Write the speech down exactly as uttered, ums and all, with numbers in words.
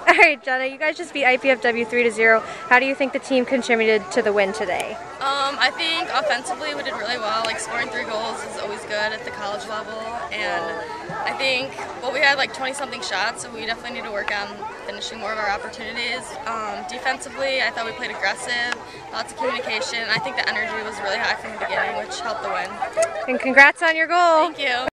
All right, Jenna, you guys just beat I P F W three to zero. How do you think the team contributed to the win today? Um, I think offensively we did really well. Like scoring three goals is always good at the college level, and I think well we had like twenty something shots, so we definitely need to work on finishing more of our opportunities. Um, defensively, I thought we played aggressive, lots of communication. I think the energy was really high from the beginning, which helped the win. And congrats on your goal. Thank you.